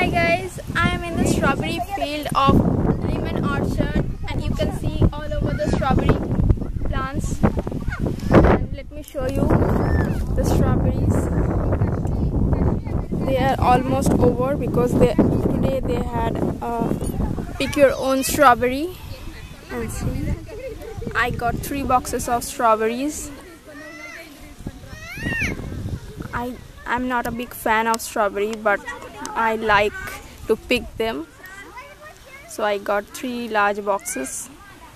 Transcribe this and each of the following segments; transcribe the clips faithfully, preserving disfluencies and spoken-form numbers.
Hi guys, I am in the strawberry field of Lymen orchard and you can see all over the strawberry plants. And let me show you the strawberries. They are almost over because they today they had uh, pick your own strawberry. And see, I got three boxes of strawberries. I I'm not a big fan of strawberry, but I like to pick them, so I got three large boxes.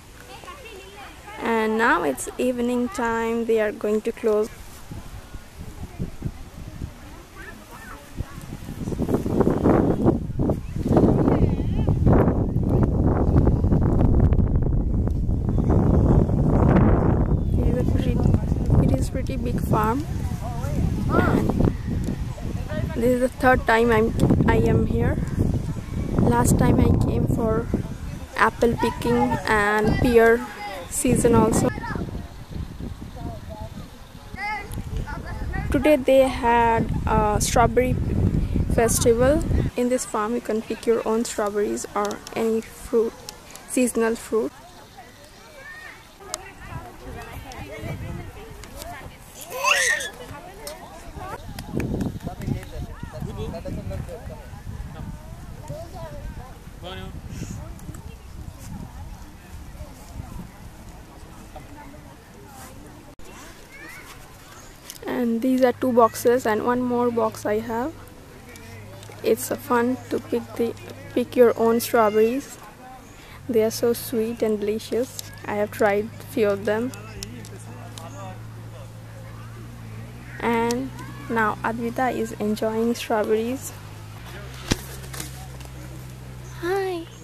And now it's evening time, they are going to close. It is a pretty, it is pretty big farm. And this is the third time I'm I am here. Last time I came for apple picking and pear season also. Today they had a strawberry festival. In this farm you can pick your own strawberries or any fruit, seasonal fruit. And these are two boxes and one more box I have. It's fun to pick the pick your own strawberries. They are so sweet and delicious. I have tried few of them. And now Arpita is enjoying strawberries. Hi.